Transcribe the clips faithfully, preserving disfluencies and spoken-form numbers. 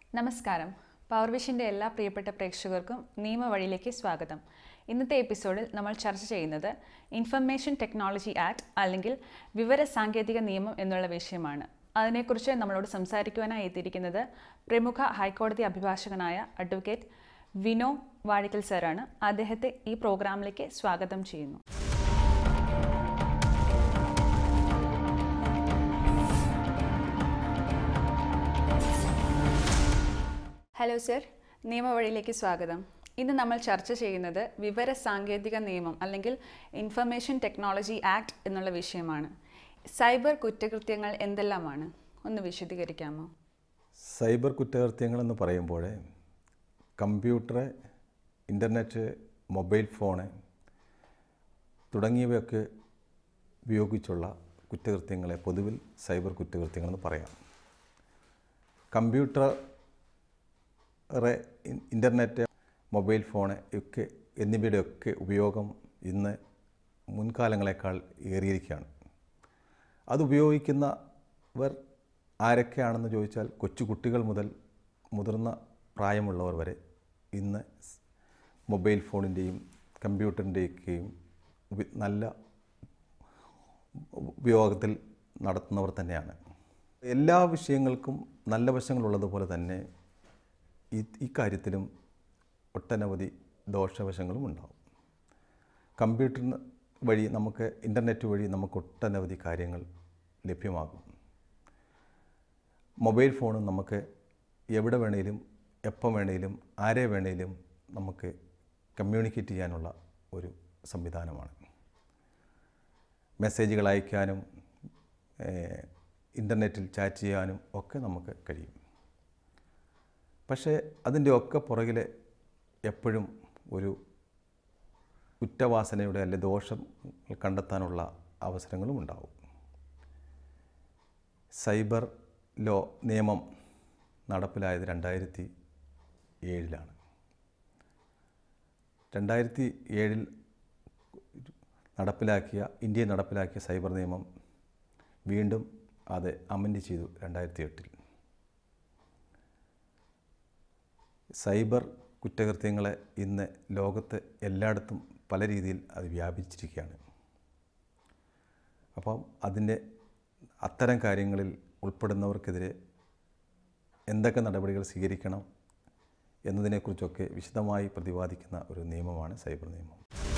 നമസ്കാരം. പവർ വിഷൻ്റെ എല്ലാ പ്രിയപ്പെട്ട പ്രേക്ഷകർക്കും നിയമവഴിയിലേക്ക് സ്വാഗതം. ഇന്നത്തെ എപ്പിസോഡിൽ നമ്മൾ ചർച്ച ചെയ്യുന്നത് ഇൻഫർമേഷൻ ടെക്നോളജി ആക്ട് അല്ലെങ്കിൽ വിവര സാങ്കേതിക നിയമം എന്നുള്ള വിഷയമാണ്. അതിനെക്കുറിച്ച് നമ്മളോട് സംസാരിക്കുവാനായി എത്തിയിരിക്കുന്നത് പ്രമുഖ ഹൈക്കോടതി അഭിഭാഷകനായ അഡ്വക്കേറ്റ് വിനോ വാഴിക്കൽ സാറാണ്. അദ്ദേഹത്തെ ഈ പ്രോഗ്രാമിലേക്ക് സ്വാഗതം ചെയ്യുന്നു. ഹലോ സർ, നിയമവഴിയിലേക്ക് സ്വാഗതം. ഇന്ന് നമ്മൾ ചർച്ച ചെയ്യുന്നത് വിവര സാങ്കേതിക നിയമം അല്ലെങ്കിൽ ഇൻഫർമേഷൻ ടെക്നോളജി ആക്ട് എന്നുള്ള വിഷയമാണ്. സൈബർ കുറ്റകൃത്യങ്ങൾ എന്തെല്ലാമാണ്? ഒന്ന് വിശദീകരിക്കാമോ? സൈബർ കുറ്റകൃത്യങ്ങളെന്ന് പറയുമ്പോൾ കമ്പ്യൂട്ടർ, ഇൻ്റർനെറ്റ്, മൊബൈൽ ഫോണ് തുടങ്ങിയവയൊക്കെ ഉപയോഗിച്ചുള്ള കുറ്റകൃത്യങ്ങളെ പൊതുവിൽ സൈബർ കുറ്റകൃത്യങ്ങളെന്ന് പറയാം. കമ്പ്യൂട്ടർ, ഇൻ്റർനെറ്റ്, മൊബൈൽ ഫോണ് ഒക്കെ എന്നിവയുടെയൊക്കെ ഉപയോഗം ഇന്ന് മുൻകാലങ്ങളെക്കാൾ ഏറിയിരിക്കുകയാണ്. അതുപയോഗിക്കുന്നവർ ആരൊക്കെയാണെന്ന് ചോദിച്ചാൽ കൊച്ചു കുട്ടികൾ മുതൽ മുതിർന്ന പ്രായമുള്ളവർ വരെ ഇന്ന് മൊബൈൽ ഫോണിൻ്റെയും കമ്പ്യൂട്ടറിൻ്റെയൊക്കെയും നല്ല ഉപയോഗത്തിൽ നടത്തുന്നവർ തന്നെയാണ്. എല്ലാ വിഷയങ്ങൾക്കും നല്ല വശങ്ങളുള്ളതുപോലെ തന്നെ ഈ ഇക്കാര്യത്തിലും ഒട്ടനവധി ദോഷവശങ്ങളും ഉണ്ടാകും. കമ്പ്യൂട്ടറിന് വഴി നമുക്ക് ഇൻ്റർനെറ്റ് വഴി നമുക്ക് ഒട്ടനവധി കാര്യങ്ങൾ ലഭ്യമാകും. മൊബൈൽ ഫോണും നമുക്ക് എവിടെ വേണേലും എപ്പം വേണേലും ആരെ വേണേലും നമുക്ക് കമ്മ്യൂണിക്കേറ്റ് ചെയ്യാനുള്ള ഒരു സംവിധാനമാണ്. മെസ്സേജുകൾ അയക്കാനും ഇൻ്റർനെറ്റിൽ ചാറ്റ് ചെയ്യാനും ഒക്കെ നമുക്ക് കഴിയും. പക്ഷേ അതിൻ്റെ ഒക്കെ പുറകിൽ എപ്പോഴും ഒരു കുറ്റവാസനയുടെ അല്ലെ ദോഷം കണ്ടെത്താനുള്ള അവസരങ്ങളും ഉണ്ടാവും. സൈബർ ലോ നിയമം നടപ്പിലായത് രണ്ടായിരത്തി ഏഴിലാണ്. രണ്ടായിരത്തി ഏഴിൽ നടപ്പിലാക്കിയ ഇന്ത്യയിൽ നടപ്പിലാക്കിയ സൈബർ നിയമം വീണ്ടും അത് അമെൻഡ് ചെയ്തു രണ്ടായിരത്തി എട്ടിൽ. സൈബർ കുറ്റകൃത്യങ്ങളെ ഇന്ന് ലോകത്ത് എല്ലായിടത്തും പല രീതിയിൽ അത് വ്യാപിച്ചിരിക്കുകയാണ്. അപ്പം അതിൻ്റെ അത്തരം കാര്യങ്ങളിൽ ഉൾപ്പെടുന്നവർക്കെതിരെ എന്തൊക്കെ നടപടികൾ സ്വീകരിക്കണം എന്നതിനെക്കുറിച്ചൊക്കെ വിശദമായി പ്രതിപാദിക്കുന്ന ഒരു നിയമമാണ് സൈബർ നിയമം.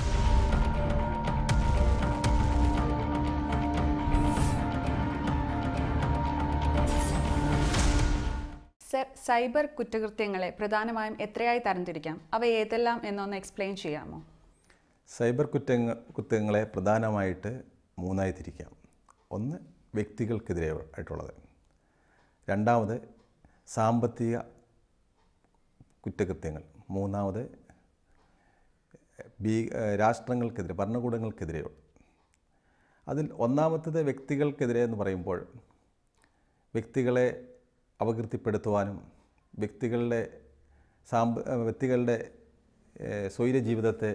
സർ, സൈബർ കുറ്റകൃത്യങ്ങളെ പ്രധാനമായും എത്രയായി തരംതിരിക്കാം? അവ ഏതെല്ലാം എന്നൊന്ന് എക്സ്പ്ലെയിൻ ചെയ്യാമോ? സൈബർ കുറ്റങ്ങൾ കുറ്റങ്ങളെ പ്രധാനമായിട്ട് മൂന്നായി തിരിക്കാം. ഒന്ന് വ്യക്തികൾക്കെതിരെ ആയിട്ടുള്ളത്, രണ്ടാമത് സാമ്പത്തിക കുറ്റകൃത്യങ്ങൾ, മൂന്നാമത് ഭീ രാഷ്ട്രങ്ങൾക്കെതിരെ ഭരണകൂടങ്ങൾക്കെതിരെയോ. അതിൽ ഒന്നാമത്തേത് വ്യക്തികൾക്കെതിരെ എന്ന് പറയുമ്പോൾ വ്യക്തികളെ അപകീർത്തിപ്പെടുത്തുവാനും വ്യക്തികളുടെ സാമ്പ വ്യക്തികളുടെ സ്വൈര ജീവിതത്തെ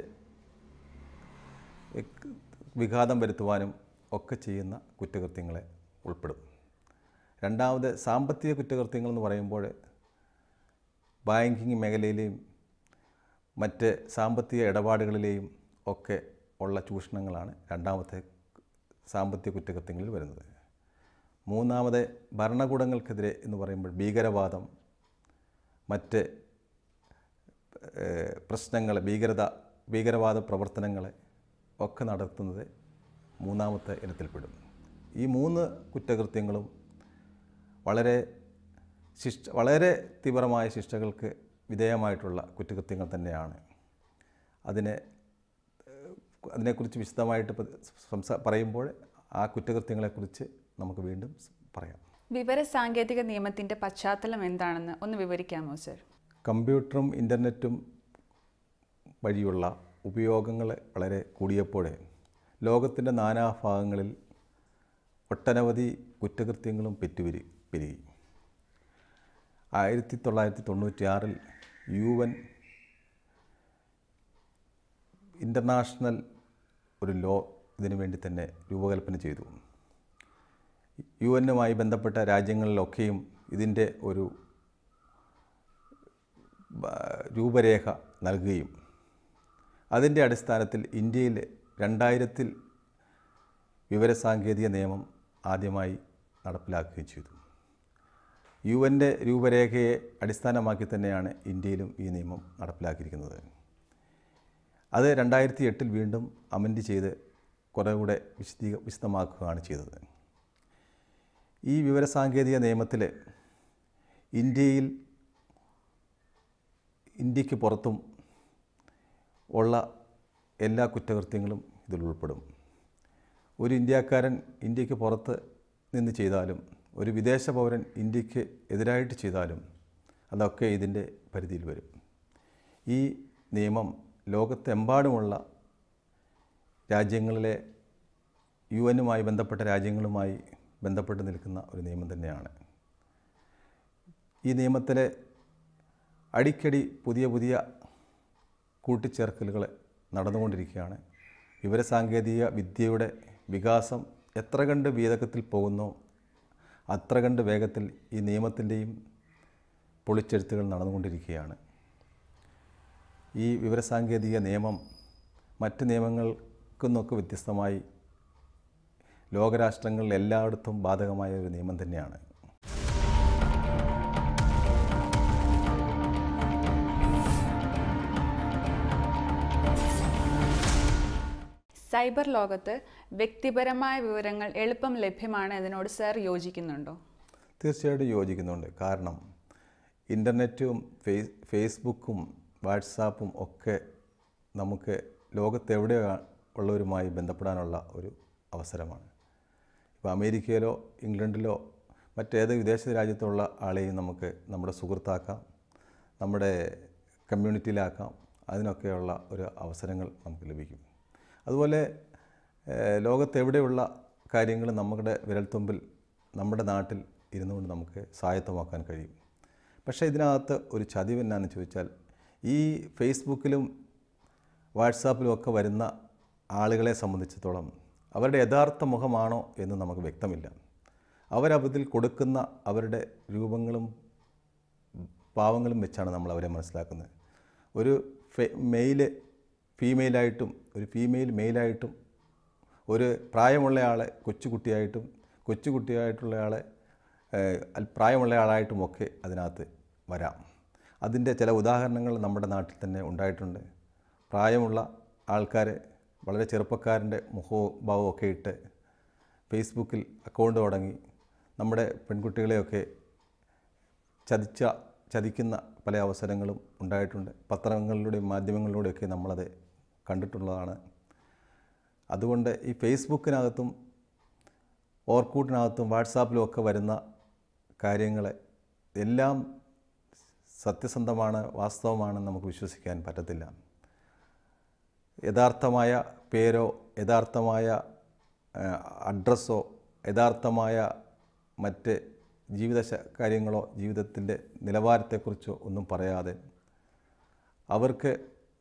വിഘാതം വരുത്തുവാനും ഒക്കെ ചെയ്യുന്ന കുറ്റകൃത്യങ്ങളെ ഉൾപ്പെടും. രണ്ടാമത് സാമ്പത്തിക കുറ്റകൃത്യങ്ങൾ എന്ന് പറയുമ്പോൾ ബാങ്കിങ് മേഖലയിലെയും മറ്റ് സാമ്പത്തിക ഇടപാടുകളിലെയും ഒക്കെ ഉള്ള ചൂഷണങ്ങളാണ് രണ്ടാമത്തെ സാമ്പത്തിക കുറ്റകൃത്യങ്ങളിൽ വരുന്നത്. മൂന്നാമത് ഭരണകൂടങ്ങൾക്കെതിരെ എന്ന് പറയുമ്പോൾ ഭീകരവാദം, മറ്റ് പ്രശ്നങ്ങൾ, ഭീകരത ഭീകരവാദ പ്രവർത്തനങ്ങളെ ഒക്കെ നടത്തുന്നത് മൂന്നാമത്തെ ഇനത്തിൽപ്പെടും. ഈ മൂന്ന് കുറ്റകൃത്യങ്ങളും വളരെ ശിക്ഷ വളരെ തീവ്രമായ ശിക്ഷകൾക്ക് വിധേയമായിട്ടുള്ള കുറ്റകൃത്യങ്ങൾ തന്നെയാണ്. അതിനെ അതിനെക്കുറിച്ച് വിശദമായിട്ട് സംസാ പറയുമ്പോൾ ആ കുറ്റകൃത്യങ്ങളെക്കുറിച്ച് നമുക്ക് വീണ്ടും പറയാം. വിവര സാങ്കേതിക നിയമത്തിൻ്റെ പശ്ചാത്തലം എന്താണെന്ന് ഒന്ന് വിവരിക്കാമോ സർ? കമ്പ്യൂട്ടറും ഇൻ്റർനെറ്റും വഴിയുള്ള ഉപയോഗങ്ങൾ വളരെ കൂടിയപ്പോൾ ലോകത്തിൻ്റെ നാനാഭാഗങ്ങളിൽ ഒട്ടനവധി കുറ്റകൃത്യങ്ങളും പെറ്റുപെരി പെരുകി. ആയിരത്തി തൊള്ളായിരത്തി തൊണ്ണൂറ്റി ആറിൽ യു എൻ ഇൻ്റർനാഷണൽ ഒരു ലോ ഇതിനു വേണ്ടി തന്നെ രൂപകൽപ്പന ചെയ്തു. യു എന്നുമായി ബന്ധപ്പെട്ട രാജ്യങ്ങളിലൊക്കെയും ഇതിൻ്റെ ഒരു രൂപരേഖ നൽകുകയും അതിൻ്റെ അടിസ്ഥാനത്തിൽ ഇന്ത്യയിൽ രണ്ടായിരത്തിൽ വിവരസാങ്കേതിക നിയമം ആദ്യമായി നടപ്പിലാക്കുകയും ചെയ്തു. യു എൻ്റെ രൂപരേഖയെ അടിസ്ഥാനമാക്കി തന്നെയാണ് ഇന്ത്യയിലും ഈ നിയമം നടപ്പിലാക്കിയിരിക്കുന്നത്. അത് രണ്ടായിരത്തി എട്ടിൽ വീണ്ടും അമെൻഡ് ചെയ്ത് കുറേ കൂടെ വിശദീ വിശദമാക്കുകയാണ് ചെയ്തത്. ഈ വിവരസാങ്കേതിക നിയമത്തിൽ ഇന്ത്യയിൽ ഇന്ത്യക്ക് പുറത്തും ഉള്ള എല്ലാ കുറ്റകൃത്യങ്ങളും ഇതിൽ ഉൾപ്പെടും. ഒരു ഇന്ത്യക്കാരൻ ഇന്ത്യക്ക് പുറത്ത് നിന്ന് ചെയ്താലും ഒരു വിദേശ പൗരൻ ഇന്ത്യക്ക് എതിരായിട്ട് ചെയ്താലും അതൊക്കെ ഇതിൻ്റെ പരിധിയിൽ വരും. ഈ നിയമം ലോകത്തെമ്പാടുമുള്ള രാജ്യങ്ങളിലെ യു എന്നുമായി ബന്ധപ്പെട്ട രാജ്യങ്ങളുമായി ബന്ധപ്പെട്ട് നിൽക്കുന്ന ഒരു നിയമം തന്നെയാണ്. ഈ നിയമത്തിലെ അടിക്കടി പുതിയ പുതിയ കൂട്ടിച്ചേർക്കലുകൾ നടന്നുകൊണ്ടിരിക്കുകയാണ്. വിവരസാങ്കേതിക വിദ്യയുടെ വികാസം എത്ര കണ്ട് വേഗത്തിൽ പോകുന്നോ അത്ര കണ്ട് വേഗത്തിൽ ഈ നിയമത്തിൻ്റെയും പൊളിച്ചെഴുത്തുകൾ നടന്നുകൊണ്ടിരിക്കുകയാണ്. ഈ വിവരസാങ്കേതിക നിയമം മറ്റ് നിയമങ്ങൾക്കൊന്നൊക്കെ വ്യത്യസ്തമായി ലോകരാഷ്ട്രങ്ങളിൽ എല്ലായിടത്തും ബാധകമായ ഒരു നിയമം തന്നെയാണ്. സൈബർ ലോകത്ത് വ്യക്തിപരമായ വിവരങ്ങൾ എളുപ്പം ലഭ്യമാണ് എന്നതിനോട് സർ യോജിക്കുന്നുണ്ടോ? തീർച്ചയായിട്ടും യോജിക്കുന്നുണ്ട്. കാരണം ഇൻ്റർനെറ്റും ഫേസ് ഫേസ്ബുക്കും വാട്സാപ്പും ഒക്കെ നമുക്ക് ലോകത്തെവിടെ ഉള്ളവരുമായി ബന്ധപ്പെടാനുള്ള ഒരു അവസരമാണ്. ഇപ്പോൾ അമേരിക്കയിലോ ഇംഗ്ലണ്ടിലോ മറ്റേത് വിദേശ രാജ്യത്തുള്ള ആളെയും നമുക്ക് നമ്മുടെ സുഹൃത്താക്കാം, നമ്മുടെ കമ്മ്യൂണിറ്റിയിലാക്കാം. അതിനൊക്കെയുള്ള ഒരു അവസരങ്ങൾ നമുക്ക് ലഭിക്കും. അതുപോലെ ലോകത്തെവിടെയുള്ള കാര്യങ്ങൾ നമ്മുടെ വിരൽത്തുമ്പിൽ നമ്മുടെ നാട്ടിൽ ഇരുന്നുകൊണ്ട് നമുക്ക് സ്വായത്തമാക്കാൻ കഴിയും. പക്ഷേ ഇതിനകത്ത് ഒരു ചതിവ് എന്നാന്ന് ചോദിച്ചാൽ ഈ ഫേസ്ബുക്കിലും വാട്സാപ്പിലും ഒക്കെ വരുന്ന ആളുകളെ സംബന്ധിച്ചിടത്തോളം അവരുടെ യഥാർത്ഥ മുഖമാണോ എന്ന് നമുക്ക് വ്യക്തമില്ല. അവരതിൽ കൊടുക്കുന്ന അവരുടെ രൂപങ്ങളും ഭാവങ്ങളും വെച്ചാണ് നമ്മൾ അവരെ മനസ്സിലാക്കുന്നത്. ഒരു ഫെ മെയിൽ ഫീമെയിലായിട്ടും ഒരു ഫീമെയിൽ മെയിലായിട്ടും ഒരു പ്രായമുള്ളയാളെ കൊച്ചുകുട്ടിയായിട്ടും കൊച്ചുകുട്ടിയായിട്ടുള്ളയാളെ പ്രായമുള്ള ആളായിട്ടുമൊക്കെ അതിനകത്ത് വരാം. അതിൻ്റെ ചില ഉദാഹരണങ്ങൾ നമ്മുടെ നാട്ടിൽ തന്നെ ഉണ്ടായിട്ടുണ്ട്. പ്രായമുള്ള ആൾക്കാർ വളരെ ചെറുപ്പക്കാരൻ്റെ മുഖവും ഭാവവും ഒക്കെ ഇട്ട് ഫേസ്ബുക്കിൽ അക്കൗണ്ട് തുടങ്ങി നമ്മുടെ പെൺകുട്ടികളെയൊക്കെ ചതിച്ച ചതിക്കുന്ന പല അവസരങ്ങളും ഉണ്ടായിട്ടുണ്ട്. പത്രങ്ങളിലൂടെയും മാധ്യമങ്ങളിലൂടെയൊക്കെ നമ്മളത് കണ്ടിട്ടുള്ളതാണ്. അതുകൊണ്ട് ഈ ഫേസ്ബുക്കിനകത്തും ഓർക്കൂട്ടിനകത്തും വാട്സാപ്പിലും ഒക്കെ വരുന്ന കാര്യങ്ങൾ എല്ലാം സത്യസന്ധമാണ്, വാസ്തവമാണെന്ന് നമുക്ക് വിശ്വസിക്കാൻ പറ്റത്തില്ല. യഥാർത്ഥമായ പേരോ യഥാർത്ഥമായ അഡ്രസ്സോ യഥാർത്ഥമായ മറ്റ് ജീവിത കാര്യങ്ങളോ ജീവിതത്തിൻ്റെ നിലവാരത്തെക്കുറിച്ചോ ഒന്നും പറയാതെ അവർക്ക്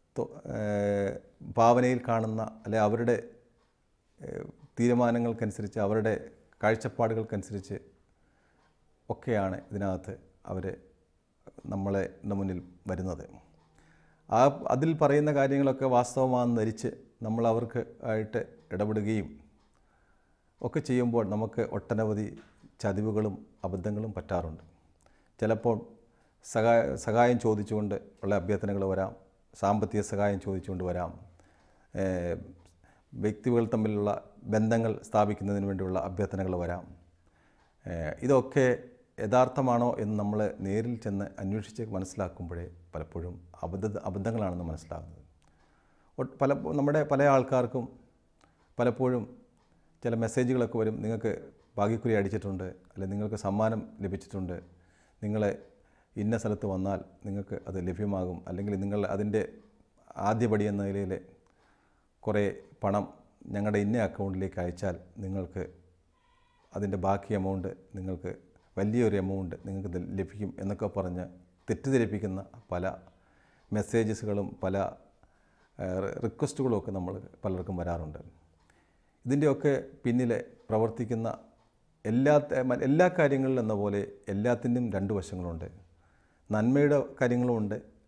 ഭാവനയിൽ കാണുന്ന അല്ലെ അവരുടെ തീരുമാനങ്ങൾക്കനുസരിച്ച് അവരുടെ കാഴ്ചപ്പാടുകൾക്കനുസരിച്ച് ഒക്കെയാണ് ഇതിനകത്ത് അവർ നമ്മളെ മുന്നിൽ വരുന്നത്. ആ അതിൽ പറയുന്ന കാര്യങ്ങളൊക്കെ വാസ്തവമാണെന്ന് ധരിച്ച് നമ്മൾ അവർക്ക് ആയിട്ട് ഇടപെടുകയും ഒക്കെ ചെയ്യുമ്പോൾ നമുക്ക് ഒട്ടനവധി ചതിവുകളും അബദ്ധങ്ങളും പറ്റാറുണ്ട്. ചിലപ്പോൾ സഹായ സഹായം ചോദിച്ചുകൊണ്ട് ഉള്ള അഭ്യർത്ഥനകൾ വരാം, സാമ്പത്തിക സഹായം ചോദിച്ചുകൊണ്ട് വരാം, വ്യക്തികൾ തമ്മിലുള്ള ബന്ധങ്ങൾ സ്ഥാപിക്കുന്നതിന് വേണ്ടിയുള്ള അഭ്യർത്ഥനകൾ വരാം. ഇതൊക്കെ യഥാർത്ഥമാണോ എന്ന് നമ്മൾ നേരിൽ ചെന്ന് അന്വേഷിച്ച് മനസ്സിലാക്കുമ്പോഴേ പലപ്പോഴും അബദ്ധ അബദ്ധങ്ങളാണെന്ന് മനസ്സിലാകുന്നത്. പല നമ്മുടെ പല ആൾക്കാർക്കും പലപ്പോഴും ചില മെസ്സേജുകളൊക്കെ വരും, നിങ്ങൾക്ക് ഭാഗ്യക്കുറി അടിച്ചിട്ടുണ്ട്, അല്ലെങ്കിൽ നിങ്ങൾക്ക് സമ്മാനം ലഭിച്ചിട്ടുണ്ട്, നിങ്ങളെ ഇന്ന സ്ഥലത്ത് വന്നാൽ നിങ്ങൾക്ക് അത് ലഭ്യമാകും, അല്ലെങ്കിൽ നിങ്ങൾ അതിൻ്റെ ആദ്യപടി എന്ന നിലയിൽ കുറേ പണം ഞങ്ങളുടെ ഇന്ന അക്കൗണ്ടിലേക്ക് അയച്ചാൽ നിങ്ങൾക്ക് അതിൻ്റെ ബാക്കി എമൗണ്ട് നിങ്ങൾക്ക് വലിയൊരു എമൗണ്ട് നിങ്ങൾക്ക് ലഭിക്കും എന്നൊക്കെ പറഞ്ഞ് തെറ്റിദ്ധരിപ്പിക്കുന്ന പല മെസ്സേജസുകളും പല റിക്വസ്റ്റുകളും ഒക്കെ നമ്മൾ പലർക്കും വരാറുണ്ട്. ഇതിൻ്റെയൊക്കെ പിന്നിൽ പ്രവർത്തിക്കുന്ന എല്ലാ എല്ലാ കാര്യങ്ങളിലും എന്ന പോലെ എല്ലാത്തിൻ്റെയും രണ്ട് വശങ്ങളുണ്ട്. നന്മയുടെ കാര്യങ്ങളുമുണ്ട്,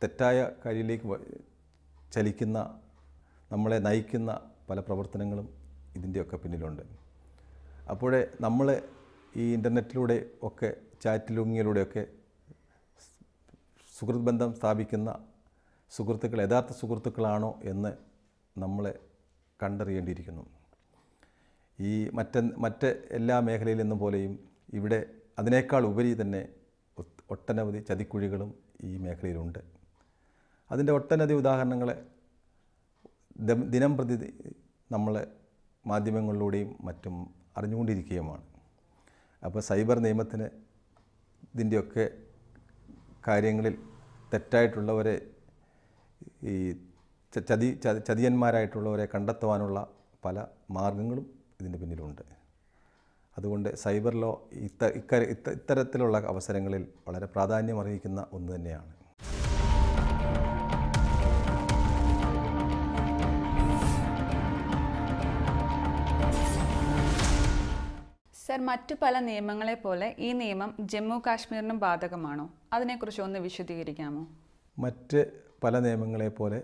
തെറ്റായ കാര്യത്തിലേക്ക് ചലിക്കുന്ന, നമ്മളെ നയിക്കുന്ന പല പ്രവർത്തനങ്ങളും ഇതിൻ്റെയൊക്കെ പിന്നിലുണ്ട്. അപ്പോഴേ നമ്മൾ ഈ ഇൻ്റർനെറ്റിലൂടെ ഒക്കെ ചാറ്റിലുങ്ങിലൂടെയൊക്കെ സുഹൃത്ത് ബന്ധം സ്ഥാപിക്കുന്ന സുഹൃത്തുക്കൾ യഥാർത്ഥ സുഹൃത്തുക്കളാണോ എന്ന് നമ്മൾ കണ്ടറിയേണ്ടിയിരിക്കുന്നു. ഈ മറ്റ് മറ്റ് എല്ലാ മേഖലയിൽ നിന്നും പോലെയും ഇവിടെ അതിനേക്കാൾ ഉപരി തന്നെ ഒട്ടനവധി ചതിക്കുഴികളും ഈ മേഖലയിലുണ്ട്. അതിൻ്റെ ഒട്ടനവധി ഉദാഹരണങ്ങൾ ദിനം പ്രതി നമ്മൾ മാധ്യമങ്ങളിലൂടെയും മറ്റും അറിഞ്ഞുകൊണ്ടിരിക്കുകയുമാണ്. അപ്പോൾ സൈബർ നിയമത്തിന് ഇതിൻ്റെയൊക്കെ കാര്യങ്ങളിൽ തെറ്റായിട്ടുള്ളവരെ, ഈ ചതി ചതിയന്മാരായിട്ടുള്ളവരെ കണ്ടെത്തുവാനുള്ള പല മാർഗങ്ങളും ഇതിൻ്റെ പിന്നിലുണ്ട്. അതുകൊണ്ട് സൈബർ ലോ ഇത്ത ഇക്കര ഇത്ത ഇത്തരത്തിലുള്ള അവസരങ്ങളിൽ വളരെ പ്രാധാന്യം അർഹിക്കുന്ന ഒന്ന് തന്നെയാണ്. സർ, മറ്റു പല നിയമങ്ങളെ പോലെ ഈ നിയമം ജമ്മു കാശ്മീരിനും ബാധകമാണോ? അതിനെക്കുറിച്ച് ഒന്ന് വിശദീകരിക്കാമോ? മറ്റ് പല നിയമങ്ങളെ പോലെ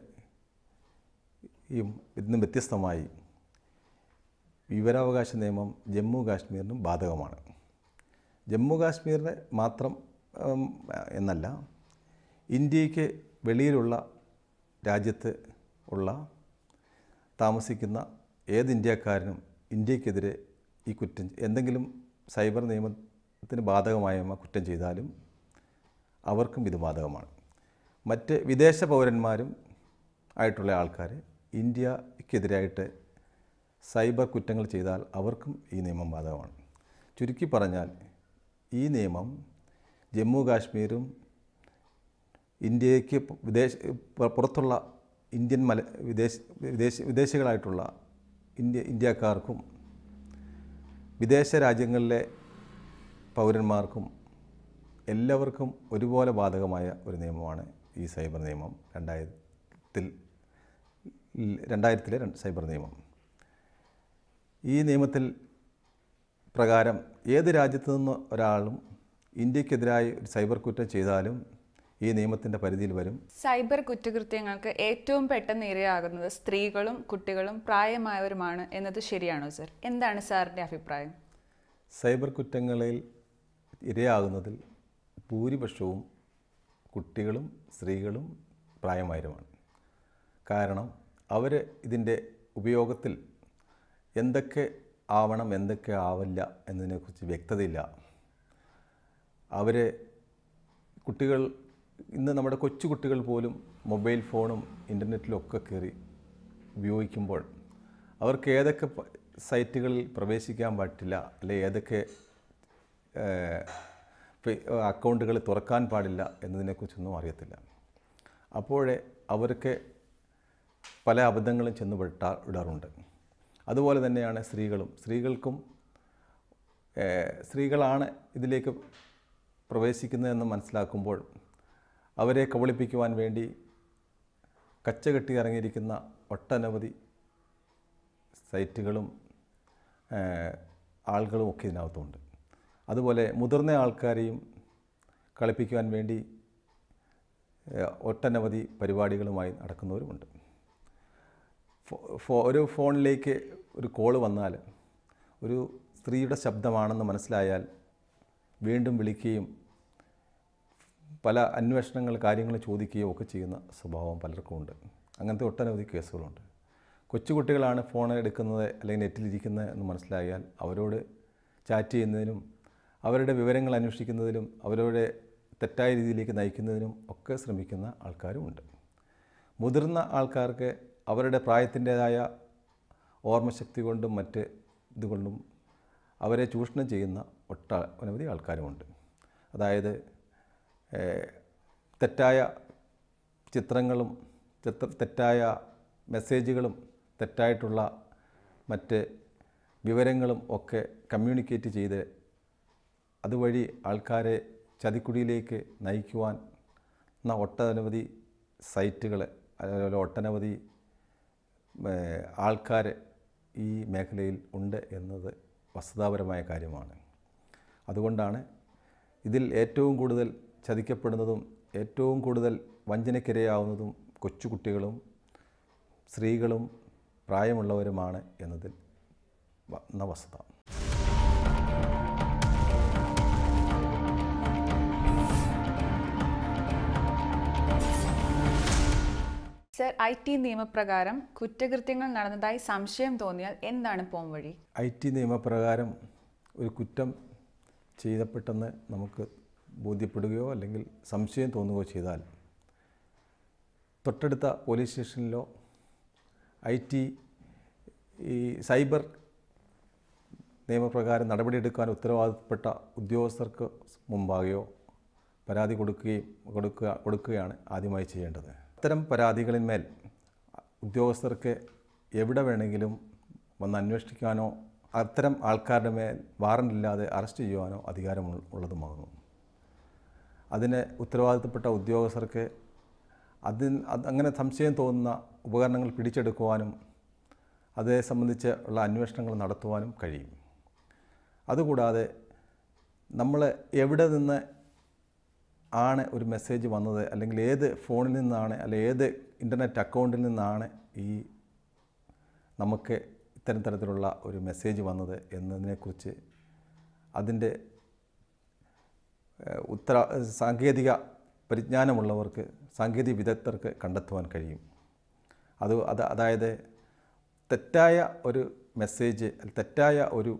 ഈ ഇന്ന് വ്യത്യസ്തമായി വിവരാവകാശ നിയമം ജമ്മു കാശ്മീരിനും ബാധകമാണ്. ജമ്മു കാശ്മീരിന് മാത്രം എന്നല്ല, ഇന്ത്യക്ക് വെളിയിലുള്ള രാജ്യത്ത് ഉള്ള താമസിക്കുന്ന ഏത് ഇന്ത്യക്കാരനും ഇന്ത്യക്കെതിരെ ഈ കുറ്റം എന്തെങ്കിലും സൈബർ നിയമത്തിന് ബാധകമായ കുറ്റം ചെയ്താലും അവർക്കും ഇത് ബാധകമാണ്. മറ്റ് വിദേശ പൗരന്മാരും ആയിട്ടുള്ള ആൾക്കാർ ഇന്ത്യക്കെതിരായിട്ട് സൈബർ കുറ്റങ്ങൾ ചെയ്താൽ അവർക്കും ഈ നിയമം ബാധകമാണ്. ചുരുക്കി പറഞ്ഞാൽ ഈ നിയമം ജമ്മു കാശ്മീരും ഇന്ത്യക്ക് വിദേശ പുറത്തുള്ള ഇന്ത്യൻ മല വിദേശ വിദേശ വിദേശികളായിട്ടുള്ള ഇന്ത്യ ഇന്ത്യക്കാർക്കും വിദേശ രാജ്യങ്ങളിലെ പൗരന്മാർക്കും എല്ലാവർക്കും ഒരുപോലെ ബാധകമായ ഒരു നിയമമാണ് ഈ സൈബർ നിയമം. രണ്ടായിരത്തിൽ രണ്ടായിരത്തിലെ സൈബർ നിയമം. ഈ നിയമത്തിൽ പ്രകാരം ഏത് രാജ്യത്തു നിന്ന് ഒരാളും ഇന്ത്യക്കെതിരായി ഒരു സൈബർ കുറ്റം ചെയ്താലും ഈ നിയമത്തിൻ്റെ പരിധിയിൽ വരും. സൈബർ കുറ്റകൃത്യങ്ങൾക്ക് ഏറ്റവും പെട്ടെന്ന് ഇരയാകുന്നത് സ്ത്രീകളും കുട്ടികളും പ്രായമായവരുമാണ് എന്നത് ശരിയാണോ സർ? എന്താണ് സാറിൻ്റെ അഭിപ്രായം? സൈബർ കുറ്റങ്ങളിൽ ഇരയാകുന്നതിൽ ഭൂരിപക്ഷവും കുട്ടികളും സ്ത്രീകളും പ്രായമായവരുമാണ്. കാരണം അവർ ഇതിൻ്റെ ഉപയോഗത്തിൽ എന്തൊക്കെ ആവണം എന്തൊക്കെ ആവില്ല എന്നതിനെക്കുറിച്ച് വ്യക്തതയില്ല. അവർ കുട്ടികൾ ഇന്ന് നമ്മുടെ കൊച്ചു കുട്ടികൾ പോലും മൊബൈൽ ഫോണും ഇൻ്റർനെറ്റിലൊക്കെ കയറി ഉപയോഗിക്കുമ്പോൾ അവർക്ക് ഏതൊക്കെ സൈറ്റുകളിൽ പ്രവേശിക്കാൻ പറ്റില്ല, അല്ലെ ഏതൊക്കെ അക്കൗണ്ടുകൾ തുറക്കാൻ പാടില്ല എന്നതിനെക്കുറിച്ചൊന്നും അറിയത്തില്ല. അപ്പോഴേ അവർക്ക് പല അബദ്ധങ്ങളും ചെന്ന് പെട്ടാ ഇടാറുണ്ട്. അതുപോലെ തന്നെയാണ് സ്ത്രീകളും. സ്ത്രീകൾക്കും സ്ത്രീകളാണ് ഇതിലേക്ക് പ്രവേശിക്കുന്നതെന്ന് മനസ്സിലാക്കുമ്പോൾ അവരെ കബളിപ്പിക്കുവാൻ വേണ്ടി കച്ചകെട്ടി ഇറങ്ങിയിരിക്കുന്ന ഒട്ടനവധി സൈറ്റുകളും ആളുകളും ഒക്കെ ഇതിനകത്തുണ്ട്. അതുപോലെ മുതിർന്ന ആൾക്കാരെയും കളിപ്പിക്കുവാൻ വേണ്ടി ഒട്ടനവധി പരിപാടികളുമായി നടക്കുന്നവരുമുണ്ട്. ഫോ ഒരു ഫോണിലേക്ക് ഒരു കോള് വന്നാൽ ഒരു സ്ത്രീയുടെ ശബ്ദമാണെന്ന് മനസ്സിലായാൽ വീണ്ടും വിളിക്കുകയും പല അന്വേഷണങ്ങൾ കാര്യങ്ങൾ ചോദിക്കുകയോ ഒക്കെ ചെയ്യുന്ന സ്വഭാവം പലർക്കും ഉണ്ട്. അങ്ങനത്തെ ഒട്ടനവധി കേസുകളുണ്ട്. കൊച്ചുകുട്ടികളാണ് ഫോൺ എടുക്കുന്നത് അല്ലെങ്കിൽ നെറ്റിലിരിക്കുന്നത് എന്ന് മനസ്സിലായാൽ അവരോട് ചാറ്റ് ചെയ്യുന്നതിനും അവരുടെ വിവരങ്ങൾ അന്വേഷിക്കുന്നതിലും അവരുടെ തെറ്റായ രീതിയിലേക്ക് നയിക്കുന്നതിനും ഒക്കെ ശ്രമിക്കുന്ന ആൾക്കാരുമുണ്ട്. മുതിർന്ന ആൾക്കാർക്ക് അവരുടെ പ്രായത്തിൻ്റേതായ ഓർമ്മശക്തി കൊണ്ടും മറ്റ് ഇതുകൊണ്ടും അവരെ ചൂഷണം ചെയ്യുന്ന ഒട്ട അനവധി ആൾക്കാരുമുണ്ട്. അതായത് തെറ്റായ ചിത്രങ്ങളും ചിത്ര തെറ്റായ മെസ്സേജുകളും തെറ്റായിട്ടുള്ള മറ്റ് വിവരങ്ങളും ഒക്കെ കമ്മ്യൂണിക്കേറ്റ് ചെയ്ത് അതുവഴി ആൾക്കാരെ ചതിക്കുഴിയിലേക്ക് നയിക്കുവാൻ എന്ന ഒട്ടനവധി സൈറ്റുകൾ അതുപോലെ ഒട്ടനവധി ആൾക്കാർ ഈ മേഖലയിൽ ഉണ്ട് എന്നത് വസ്തുതാപരമായ കാര്യമാണ്. അതുകൊണ്ടാണ് ഇതിൽ ഏറ്റവും കൂടുതൽ ചതിക്കപ്പെടുന്നതും ഏറ്റവും കൂടുതൽ വഞ്ചനയ്ക്കിരയാവുന്നതും കൊച്ചുകുട്ടികളും സ്ത്രീകളും പ്രായമുള്ളവരുമാണ് എന്നതിൽ വന്ന വസ്തുത. സർ, ഐ ടി നിയമപ്രകാരം കുറ്റകൃത്യങ്ങൾ നടന്നതായി സംശയം തോന്നിയാൽ എന്താണ് പോംവഴി? ഐ ടി നിയമപ്രകാരം ഒരു കുറ്റം ചെയ്യപ്പെട്ടെന്ന് നമുക്ക് ബോധ്യപ്പെടുകയോ അല്ലെങ്കിൽ സംശയം തോന്നുകയോ ചെയ്താൽ തൊട്ടടുത്ത പോലീസ് സ്റ്റേഷനിലോ ഐ ടി ഈ സൈബർ നിയമപ്രകാരം നടപടിയെടുക്കാൻ ഉത്തരവാദിത്തപ്പെട്ട ഉദ്യോഗസ്ഥർക്ക് മുമ്പാകെയോ പരാതി കൊടുക്കുകയും കൊടുക്കുക കൊടുക്കുകയാണ് ആദ്യമായി ചെയ്യേണ്ടത്. അത്തരം പരാതികളിന്മേൽ ഉദ്യോഗസ്ഥർക്ക് എവിടെ വേണമെങ്കിലും വന്ന് അന്വേഷിക്കാനോ അത്തരം ആൾക്കാരുടെ മേൽ വാറൻ്റ് ഇല്ലാതെ അറസ്റ്റ് ചെയ്യുവാനോ അധികാരമുള്ളതുമാകുന്നു. അതിന് ഉത്തരവാദിത്തപ്പെട്ട ഉദ്യോഗസ്ഥർക്ക് അതിന് അങ്ങനെ സംശയം തോന്നുന്ന ഉപകരണങ്ങൾ പിടിച്ചെടുക്കുവാനും അതേ സംബന്ധിച്ച് ഉള്ള അന്വേഷണങ്ങൾ നടത്തുവാനും കഴിയും. അതുകൂടാതെ നമ്മൾ എവിടെ നിന്ന് ആണ് ഒരു മെസ്സേജ് വന്നത്, അല്ലെങ്കിൽ ഏത് ഫോണിൽ നിന്നാണ്, അല്ലെങ്കിൽ ഏത് ഇൻ്റർനെറ്റ് അക്കൗണ്ടിൽ നിന്നാണ് ഈ നമുക്ക് ഇത്തരം തരത്തിലുള്ള ഒരു മെസ്സേജ് വന്നത് എന്നതിനെക്കുറിച്ച് അതിൻ്റെ ഉത്തര സാങ്കേതിക പരിജ്ഞാനമുള്ളവർക്ക്, സാങ്കേതിക വിദഗ്ധർക്ക് കണ്ടെത്തുവാൻ കഴിയും. അത് അത് അതായത് തെറ്റായ ഒരു മെസ്സേജ്, തെറ്റായ ഒരു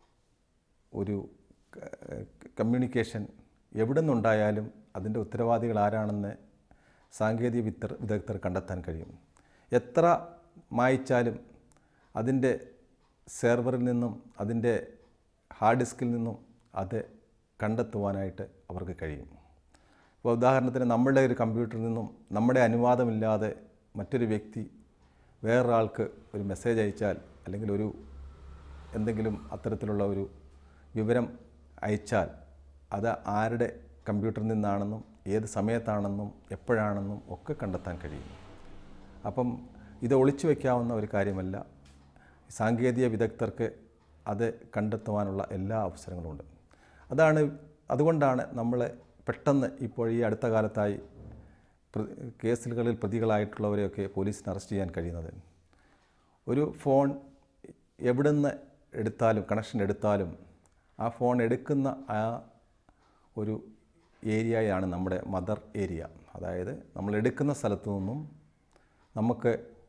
ഒരു കമ്മ്യൂണിക്കേഷൻ എവിടെ നിന്നുണ്ടായാലും അതിൻ്റെ ഉത്തരവാദികൾ ആരാണെന്ന് സാങ്കേതിക വിദഗ്ധർ വിദഗ്ധർ കണ്ടെത്താൻ കഴിയും. എത്ര മായ്ച്ചാലും അതിൻ്റെ സെർവറിൽ നിന്നും അതിൻ്റെ ഹാർഡ് ഡിസ്കിൽ നിന്നും അത് കണ്ടെത്തുവാനായിട്ട് അവർക്ക് കഴിയും. ഇപ്പോൾ ഉദാഹരണത്തിന് നമ്മളുടെ ഒരു കമ്പ്യൂട്ടറിൽ നിന്നും നമ്മുടെ അനുവാദമില്ലാതെ മറ്റൊരു വ്യക്തി വേറൊരാൾക്ക് ഒരു മെസ്സേജ് അയച്ചാൽ, അല്ലെങ്കിൽ ഒരു എന്തെങ്കിലും അത്തരത്തിലുള്ള ഒരു വിവരം അയച്ചാൽ അത് ആരുടെ കമ്പ്യൂട്ടറിൽ നിന്നാണെന്നും ഏത് സമയത്താണെന്നും എപ്പോഴാണെന്നും ഒക്കെ കണ്ടെത്താൻ കഴിയും. അപ്പം ഇത് ഒളിച്ചു വയ്ക്കാവുന്ന ഒരു കാര്യമല്ല. സാങ്കേതിക വിദഗ്ധർക്ക് അത് കണ്ടെത്തുവാനുള്ള എല്ലാ അവസരങ്ങളുമുണ്ട്. അതാണ് അതുകൊണ്ടാണ് നമ്മൾ പെട്ടെന്ന് ഇപ്പോൾ ഈ അടുത്ത കാലത്തായി കേസുകളിൽ പ്രതികളായിട്ടുള്ളവരെയൊക്കെ പോലീസിന് അറസ്റ്റ് ചെയ്യാൻ കഴിയുന്നത്. ഒരു ഫോൺ എവിടെ നിന്ന് എടുത്താലും, കണക്ഷൻ എടുത്താലും ആ ഫോൺ എടുക്കുന്ന ആ ഒരു ഏരിയയാണ് നമ്മുടെ മദർ ഏരിയ. അതായത് നമ്മൾ എടുക്കുന്ന സ്ഥലത്തു നിന്നും നമുക്ക്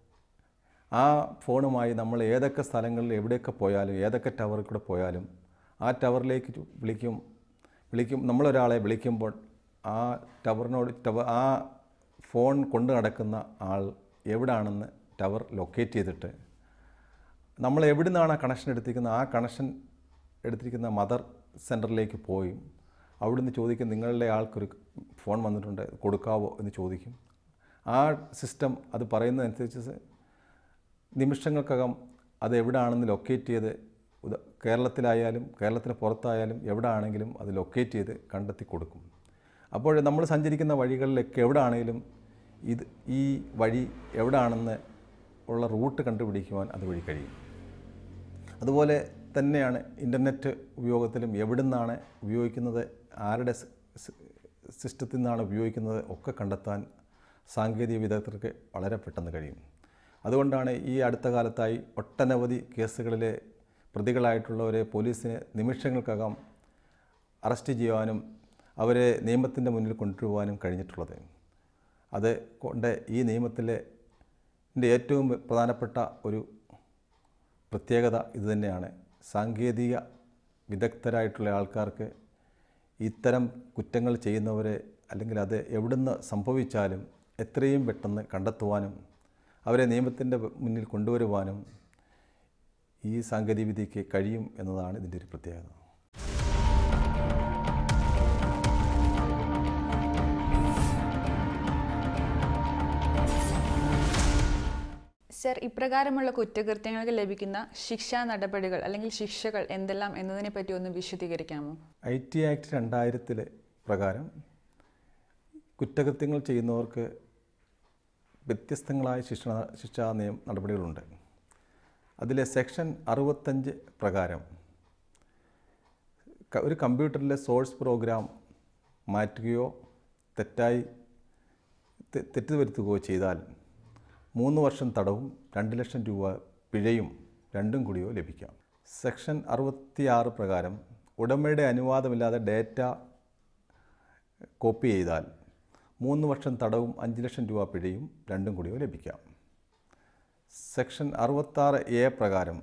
ആ ഫോണുമായി നമ്മൾ ഏതൊക്കെ സ്ഥലങ്ങളിൽ എവിടെയൊക്കെ പോയാലും, ഏതൊക്കെ ടവറിൽ കൂടെ പോയാലും ആ ടവറിലേക്ക് വിളിക്കും വിളിക്കും നമ്മളൊരാളെ വിളിക്കുമ്പോൾ ആ ടവറിനോട് ടവർ ആ ഫോൺ കൊണ്ട് നടക്കുന്ന ആൾ എവിടാണെന്ന് ടവർ ലൊക്കേറ്റ് ചെയ്തിട്ട് നമ്മൾ എവിടെ നിന്നാണ് ആ കണക്ഷൻ എടുത്തിരിക്കുന്നത് ആ കണക്ഷൻ എടുത്തിരിക്കുന്ന മദർ സെൻറ്ററിലേക്ക് പോയി അവിടുന്ന് ചോദിക്കും, നിങ്ങളുടെ ആൾക്കൊരു ഫോൺ വന്നിട്ടുണ്ട്, കൊടുക്കാവോ എന്ന് ചോദിക്കും. ആ സിസ്റ്റം അത് പറയുന്നതനുസരിച്ച് നിമിഷങ്ങൾക്കകം അത് എവിടെയാണെന്ന് ലൊക്കേറ്റ് ചെയ്ത്, കേരളത്തിലായാലും കേരളത്തിന് പുറത്തായാലും എവിടെ ആണെങ്കിലും അത് ലൊക്കേറ്റ് ചെയ്ത് കണ്ടെത്തി കൊടുക്കും. അപ്പോൾ നമ്മൾ സഞ്ചരിക്കുന്ന വഴികളിലൊക്കെ എവിടെ ആണെങ്കിലും ഇത് ഈ വഴി എവിടെയാണെന്ന് ഉള്ള റൂട്ട് കണ്ടുപിടിക്കുവാൻ അതുവഴി കഴിയും. അതുപോലെ തന്നെയാണ് ഇൻ്റർനെറ്റ് ഉപയോഗത്തിലും എവിടെ നിന്നാണ് ഉപയോഗിക്കുന്നത്, ആരുടെ സിസ്റ്റത്തിൽ നിന്നാണ് ഉപയോഗിക്കുന്നത് ഒക്കെ കണ്ടെത്താൻ സാങ്കേതിക വിദഗ്ധർക്ക് വളരെ പെട്ടെന്ന് കഴിയും. അതുകൊണ്ടാണ് ഈ അടുത്ത കാലത്തായി ഒട്ടനവധി കേസുകളിലെ പ്രതികളായിട്ടുള്ളവരെ പോലീസിന് നിമിഷങ്ങൾക്കകം അറസ്റ്റ് ചെയ്യുവാനും അവരെ നിയമത്തിൻ്റെ മുന്നിൽ കൊണ്ടുവരുവാനും കഴിഞ്ഞിട്ടുള്ളത്. അത് കൊണ്ട് ഈ നിയമത്തിലെ ഏറ്റവും പ്രധാനപ്പെട്ട ഒരു പ്രത്യേകത ഇതുതന്നെയാണ്. സാങ്കേതിക വിദഗ്ധരായിട്ടുള്ള ആൾക്കാർക്ക് ഇത്തരം കുറ്റങ്ങൾ ചെയ്യുന്നവരെ, അല്ലെങ്കിൽ അത് എവിടുന്ന് സംഭവിച്ചാലും എത്രയും പെട്ടെന്ന് കണ്ടെത്തുവാനും അവരെ നിയമത്തിൻ്റെ മുന്നിൽ കൊണ്ടുവരുവാനും ഈ സാങ്കേതികവിദ്യയ്ക്ക് കഴിയും എന്നതാണ് ഇതിൻ്റെ ഒരു പ്രത്യേകത. സർ, ഇപ്രകാരമുള്ള കുറ്റകൃത്യങ്ങൾക്ക് ലഭിക്കുന്ന ശിക്ഷാ നടപടികൾ അല്ലെങ്കിൽ ശിക്ഷകൾ എന്തെല്ലാം എന്നതിനെ പറ്റി ഒന്ന് വിശദീകരിക്കാമോ? ഐ ടി ആക്ട് രണ്ടായിരത്തിലെ പ്രകാരം കുറ്റകൃത്യങ്ങൾ ചെയ്യുന്നവർക്ക് വ്യത്യസ്തങ്ങളായ ശിക്ഷ ശിക്ഷാ നിയമ നടപടികളുണ്ട്. അതിലെ സെക്ഷൻ അറുപത്തഞ്ച് പ്രകാരം ഒരു കമ്പ്യൂട്ടറിലെ സോഴ്സ് പ്രോഗ്രാം മാറ്റുകയോ തെറ്റായി തെറ്റ് വരുത്തുകയോ ചെയ്താൽ മൂന്ന് വർഷം തടവും രണ്ട് ലക്ഷം രൂപ പിഴയും രണ്ടും കൂടിയോ ലഭിക്കാം. സെക്ഷൻ അറുപത്തിയാറ് പ്രകാരം ഉടമയുടെ അനുവാദമില്ലാതെ ഡേറ്റ കോപ്പി ചെയ്താൽ മൂന്ന് വർഷം തടവും അഞ്ച് ലക്ഷം രൂപ പിഴയും രണ്ടും കൂടിയോ ലഭിക്കാം. സെക്ഷൻ അറുപത്താറ് എ പ്രകാരം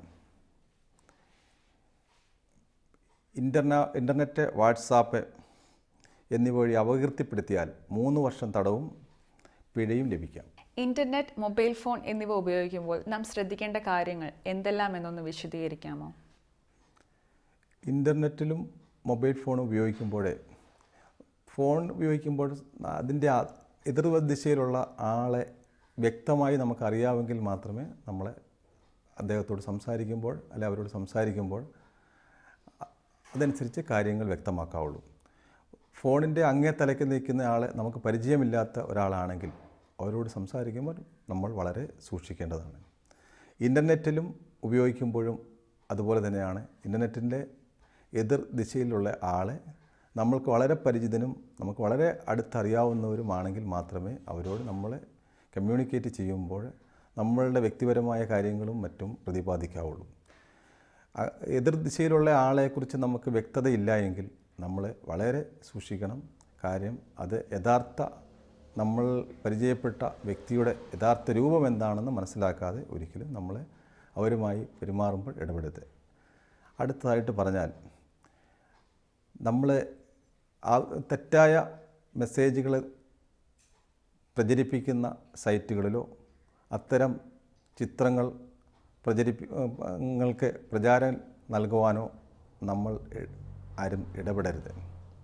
ഇൻ്റർനാ ഇൻ്റർനെറ്റ് വാട്സാപ്പ് എന്നിവ വഴി അപകീർത്തിപ്പെടുത്തിയാൽ മൂന്ന് വർഷം തടവും പിഴയും ലഭിക്കാം. ഇൻ്റർനെറ്റ്, മൊബൈൽ ഫോൺ എന്നിവ ഉപയോഗിക്കുമ്പോൾ നാം ശ്രദ്ധിക്കേണ്ട കാര്യങ്ങൾ എന്തെല്ലാം എന്നൊന്ന് വിശദീകരിക്കാമോ? ഇൻ്റർനെറ്റിലും മൊബൈൽ ഫോണും ഉപയോഗിക്കുമ്പോൾ ഫോൺ ഉപയോഗിക്കുമ്പോൾ അതിൻ്റെ എതിർ ദിശയിലുള്ള ആളെ വ്യക്തമായി നമുക്കറിയാമെങ്കിൽ മാത്രമേ നമ്മളെ അദ്ദേഹത്തോട് സംസാരിക്കുമ്പോൾ അല്ലെ അവരോട് സംസാരിക്കുമ്പോൾ അതനുസരിച്ച് കാര്യങ്ങൾ വ്യക്തമാക്കാവുള്ളൂ. ഫോണിൻ്റെ അങ്ങേ തലയ്ക്ക് നിൽക്കുന്ന ആളെ നമുക്ക് പരിചയമില്ലാത്ത ഒരാളാണെങ്കിൽ അവരോട് സംസാരിക്കുമ്പോൾ നമ്മൾ വളരെ സൂക്ഷിക്കേണ്ടതാണ്. ഇൻ്റർനെറ്റിലും ഉപയോഗിക്കുമ്പോഴും അതുപോലെ തന്നെയാണ്. ഇൻ്റർനെറ്റിൻ്റെ എതിർ ദിശയിലുള്ള ആളെ നമ്മൾക്ക് വളരെ പരിചിതനും നമുക്ക് വളരെ അടുത്തറിയാവുന്നവരുമാണെങ്കിൽ മാത്രമേ അവരോട് നമ്മൾ കമ്മ്യൂണിക്കേറ്റ് ചെയ്യുമ്പോൾ നമ്മളുടെ വ്യക്തിപരമായ കാര്യങ്ങളും മറ്റും പ്രതിപാദിക്കാവുള്ളൂ. എതിർ ദിശയിലുള്ള ആളെക്കുറിച്ച് നമുക്ക് വ്യക്തതയില്ല എങ്കിൽ നമ്മൾ വളരെ സൂക്ഷിക്കണം. കാര്യം അത് യഥാർത്ഥ നമ്മൾ പരിചയപ്പെട്ട വ്യക്തിയുടെ യഥാർത്ഥ രൂപം എന്താണെന്ന് മനസ്സിലാക്കാതെ ഒരിക്കലും നമ്മൾ അവരുമായി പെരുമാറുമ്പോൾ ഇടപെടരുത്. അടുത്തതായിട്ട് പറഞ്ഞാൽ നമ്മൾ ആ തെറ്റായ മെസ്സേജുകൾ പ്രചരിപ്പിക്കുന്ന സൈറ്റുകളിലോ അത്തരം ചിത്രങ്ങൾ പ്രചരിപ്പിങ്ങൾക്ക് പ്രചാരം നൽകുവാനോ നമ്മൾ ആരും ഇടപെടരുത്.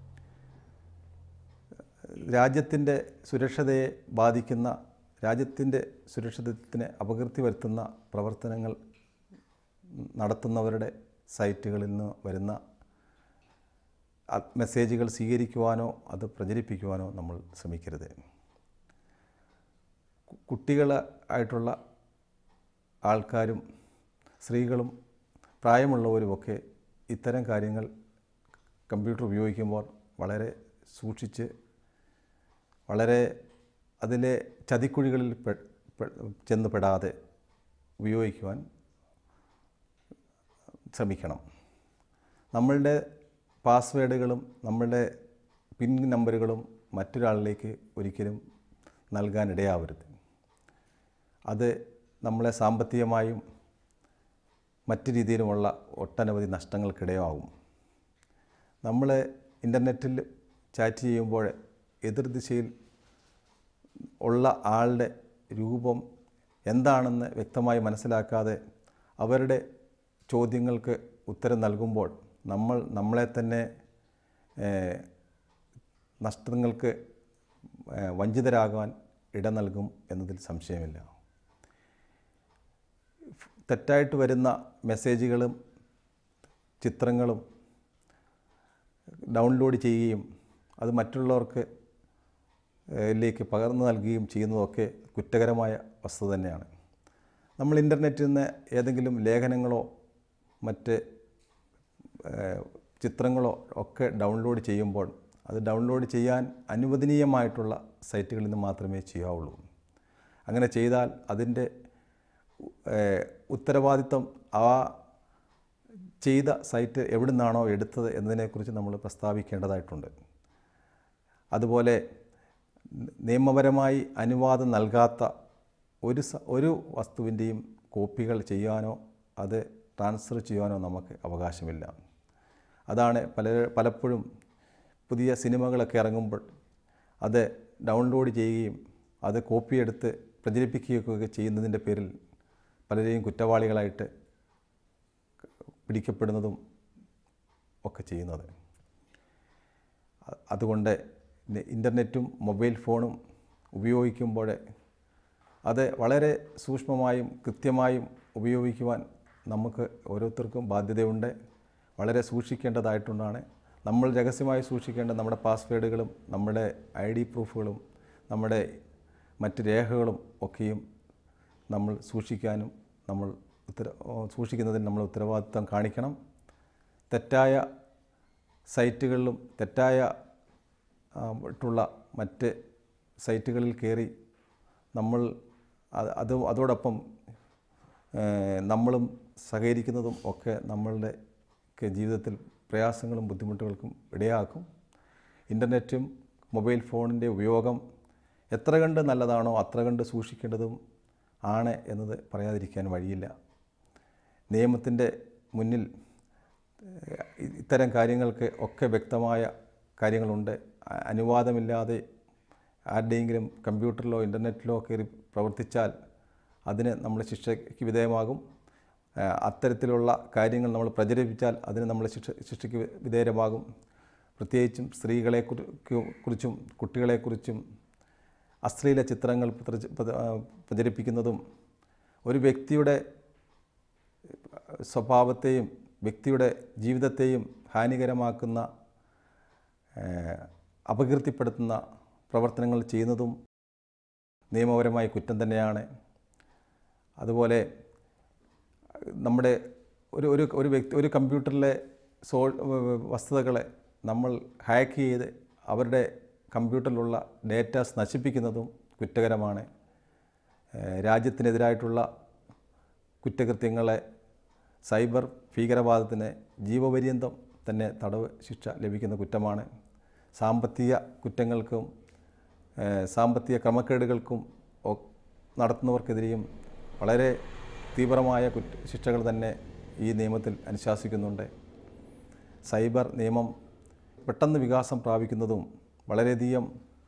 രാജ്യത്തിൻ്റെ സുരക്ഷതയെ ബാധിക്കുന്ന, രാജ്യത്തിൻ്റെ സുരക്ഷിതത്വത്തിന് അപകീർത്തി വരുത്തുന്ന പ്രവർത്തനങ്ങൾ നടത്തുന്നവരുടെ സൈറ്റുകളിൽ നിന്ന് വരുന്ന മെസ്സേജുകൾ സ്വീകരിക്കുവാനോ അത് പ്രചരിപ്പിക്കുവാനോ നമ്മൾ ശ്രമിക്കരുത്. കുട്ടികളായിട്ടുള്ള ആൾക്കാരും സ്ത്രീകളും പ്രായമുള്ളവരുമൊക്കെ ഇത്തരം കാര്യങ്ങൾ കമ്പ്യൂട്ടർ ഉപയോഗിക്കുമ്പോൾ വളരെ സൂക്ഷിച്ച് വളരെ അതിലെ ചതിക്കുഴികളിൽ ചെന്ന് പെടാതെ ഉപയോഗിക്കുവാൻ ശ്രമിക്കണം. നമ്മളുടെ പാസ്വേഡുകളും നമ്മളുടെ പിൻ നമ്പറുകളും മറ്റൊരാളിലേക്ക് ഒരിക്കലും നൽകാനിടയാവരുത്. അത് നമ്മളെ സാമ്പത്തികമായും മറ്റു രീതിയിലുമുള്ള ഒട്ടനവധി നഷ്ടങ്ങൾക്കിടയാകും. നമ്മൾ ഇൻ്റർനെറ്റിൽ ചാറ്റ് ചെയ്യുമ്പോൾ എതിർദിശയിൽ ഉള്ള ആളുടെ രൂപം എന്താണെന്ന് വ്യക്തമായി മനസ്സിലാക്കാതെ അവരുടെ ചോദ്യങ്ങൾക്ക് ഉത്തരം നൽകുമ്പോൾ നമ്മൾ നമ്മളെ തന്നെ നഷ്ടങ്ങൾക്ക് വഞ്ചിതരാകാൻ ഇട നൽകും എന്നതിൽ സംശയമില്ല. തെറ്റായിട്ട് വരുന്ന മെസ്സേജുകളും ചിത്രങ്ങളും ഡൗൺലോഡ് ചെയ്യുകയും അത് മറ്റുള്ളവർക്ക് ലേക്ക് പകർന്നു നൽകുകയും ചെയ്യുന്നതൊക്കെ കുറ്റകരമായ വസ്തുത തന്നെയാണ്. നമ്മൾ ഇൻ്റർനെറ്റിൽ നിന്ന് ഏതെങ്കിലും ലേഖനങ്ങളോ മറ്റ് ചിത്രങ്ങളോ ഒക്കെ ഡൗൺലോഡ് ചെയ്യുമ്പോൾ അത് ഡൗൺലോഡ് ചെയ്യാൻ അനുവദനീയമായിട്ടുള്ള സൈറ്റുകളിൽ നിന്ന് മാത്രമേ ചെയ്യാവുള്ളൂ. അങ്ങനെ ചെയ്താൽ അതിൻ്റെ ഉത്തരവാദിത്വം ആ ചെയ്ത സൈറ്റ് എവിടെ നിന്നാണോ എടുത്തത് എന്നതിനെക്കുറിച്ച് നമ്മൾ പ്രസ്താവിക്കേണ്ടതായിട്ടുണ്ട്. അതുപോലെ നിയമപരമായി അനുവാദം നൽകാത്ത ഒരു ഒരു വസ്തുവിൻ്റെയും കോപ്പികൾ ചെയ്യാനോ അത് ട്രാൻസ്ഫർ ചെയ്യാനോ നമുക്ക് അവകാശമില്ല. അതാണ് പല പലപ്പോഴും പുതിയ സിനിമകളൊക്കെ ഇറങ്ങുമ്പോൾ അത് ഡൗൺലോഡ് ചെയ്യുകയും അത് കോപ്പിയെടുത്ത് പ്രചരിപ്പിക്കുകയൊക്കെ ചെയ്യുന്നതിൻ്റെ പേരിൽ പലരെയും കുറ്റവാളികളായിട്ട് പിടിക്കപ്പെടുന്നതും ഒക്കെ ചെയ്യുന്നത്. അതുകൊണ്ട് ഇൻ്റർനെറ്റും മൊബൈൽ ഫോണും ഉപയോഗിക്കുമ്പോൾ അത് വളരെ സൂക്ഷ്മമായും കൃത്യമായും ഉപയോഗിക്കുവാൻ നമുക്ക് ഓരോരുത്തർക്കും ബാധ്യതയുണ്ട്. വളരെ സൂക്ഷിക്കേണ്ടതായിട്ടുണ്ടാണ്. നമ്മൾ രഹസ്യമായി സൂക്ഷിക്കേണ്ട നമ്മുടെ പാസ്വേഡുകളും നമ്മുടെ ഐ ഡി പ്രൂഫുകളും നമ്മുടെ മറ്റ് രേഖകളും ഒക്കെയും നമ്മൾ സൂക്ഷിക്കാനും നമ്മൾ ഉത്തര സൂക്ഷിക്കുന്നതിന് നമ്മൾ ഉത്തരവാദിത്വം കാണിക്കണം. തെറ്റായ സൈറ്റുകളിലും തെറ്റായ ട്ടുള്ള മറ്റ് സൈറ്റുകളിൽ കയറി നമ്മൾ അത് അതോടൊപ്പം നമ്മളും സഹകരിക്കുന്നതും ഒക്കെ നമ്മളുടെ ജീവിതത്തിൽ പ്രയാസങ്ങളും ബുദ്ധിമുട്ടുകൾക്കും ഇടയാക്കും. ഇൻ്റർനെറ്റും മൊബൈൽ ഫോണിൻ്റെ ഉപയോഗം എത്ര കണ്ട് നല്ലതാണോ അത്ര കണ്ട് സൂക്ഷിക്കേണ്ടതും ആണ് എന്നത് പറയാതിരിക്കാൻ വഴിയില്ല. നിയമത്തിൻ്റെ മുന്നിൽ ഇത്തരം കാര്യങ്ങൾക്ക് ഒക്കെ വ്യക്തമായ കാര്യങ്ങളുണ്ട്. അനുവാദമില്ലാതെ ആരുടെയെങ്കിലും കമ്പ്യൂട്ടറിലോ ഇൻ്റർനെറ്റിലോ കയറി പ്രവർത്തിച്ചാൽ അതിന് നമ്മൾ ശിക്ഷയ്ക്ക് വിധേയമാകും. അത്തരത്തിലുള്ള കാര്യങ്ങൾ നമ്മൾ പ്രചരിപ്പിച്ചാൽ അതിന് നമ്മൾ ശിക്ഷ ശിക്ഷയ്ക്ക് വിധേയമാകും. പ്രത്യേകിച്ചും സ്ത്രീകളെ കുറിച്ചും കുട്ടികളെക്കുറിച്ചും അശ്ലീല ചിത്രങ്ങൾ പ്രചരിപ്പിക്കുന്നതും ഒരു വ്യക്തിയുടെ സ്വഭാവത്തെയും വ്യക്തിയുടെ ജീവിതത്തെയും ഹാനികരമാക്കുന്ന അപകീർത്തിപ്പെടുത്തുന്ന പ്രവർത്തനങ്ങൾ ചെയ്യുന്നതും നിയമപരമായ കുറ്റം തന്നെയാണ്. അതുപോലെ നമ്മുടെ ഒരു ഒരു ഒരു വ്യക്തി ഒരു കമ്പ്യൂട്ടറിലെ സോ വസ്തുതകളെ നമ്മൾ ഹാക്ക് ചെയ്ത് അവരുടെ കമ്പ്യൂട്ടറിലുള്ള ഡേറ്റാസ് നശിപ്പിക്കുന്നതും കുറ്റകരമാണ്. രാജ്യത്തിനെതിരായിട്ടുള്ള കുറ്റകൃത്യങ്ങളെ സൈബർ ഭീകരവാദത്തിന് ജീവപര്യന്തം തന്നെ തടവ് ശിക്ഷ ലഭിക്കുന്ന കുറ്റമാണ്. സാമ്പത്തിക കുറ്റങ്ങൾക്കും സാമ്പത്തിക ക്രമക്കേടുകൾക്കും നടത്തുന്നവർക്കെതിരെയും വളരെ തീവ്രമായ കുറ്റ ശിക്ഷകൾ തന്നെ ഈ നിയമത്തിൽ അനുശാസിക്കുന്നുണ്ട്. സൈബർ നിയമം പെട്ടെന്ന് വികാസം പ്രാപിക്കുന്നതും വളരെയധികം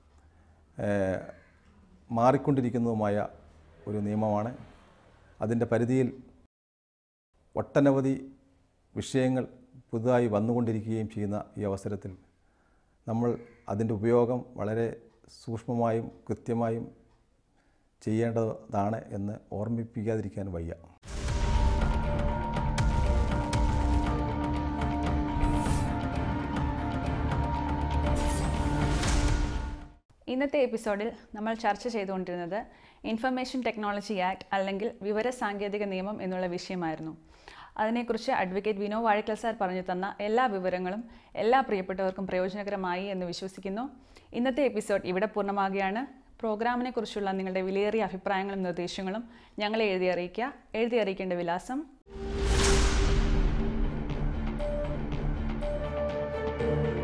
മാറിക്കൊണ്ടിരിക്കുന്നതുമായ ഒരു നിയമമാണ്. അതിൻ്റെ പരിധിയിൽ ഒട്ടനവധി വിഷയങ്ങൾ പുതുതായി വന്നുകൊണ്ടിരിക്കുകയും ചെയ്യുന്ന ഈ അവസരത്തിൽ നമ്മൾ അതിൻ്റെ ഉപയോഗം വളരെ സൂക്ഷ്മമായും കൃത്യമായും ചെയ്യേണ്ടതാണ് എന്ന് ഓർമ്മിപ്പിക്കാതിരിക്കാൻ വയ്യ. ഇന്നത്തെ എപ്പിസോഡിൽ നമ്മൾ ചർച്ച ചെയ്തുകൊണ്ടിരുന്നത് ഇൻഫർമേഷൻ ടെക്നോളജി ആക്ട് അല്ലെങ്കിൽ വിവര സാങ്കേതിക നിയമം എന്നുള്ള വിഷയമായിരുന്നു. അതിനെക്കുറിച്ച് അഡ്വക്കേറ്റ് വിനോ വാഴക്കൽ സാർ പറഞ്ഞു തന്ന എല്ലാ വിവരങ്ങളും എല്ലാ പ്രിയപ്പെട്ടവർക്കും പ്രയോജനകരമായി എന്ന് വിശ്വസിക്കുന്നു. ഇന്നത്തെ എപ്പിസോഡ് ഇവിടെ പൂർണ്ണമാകുകയാണ്. പ്രോഗ്രാമിനെ കുറിച്ചുള്ള നിങ്ങളുടെ വിലയേറിയ അഭിപ്രായങ്ങളും നിർദ്ദേശങ്ങളും ഞങ്ങളെ എഴുതി അറിയിക്കുക. എഴുതി അറിയിക്കേണ്ട വിലാസം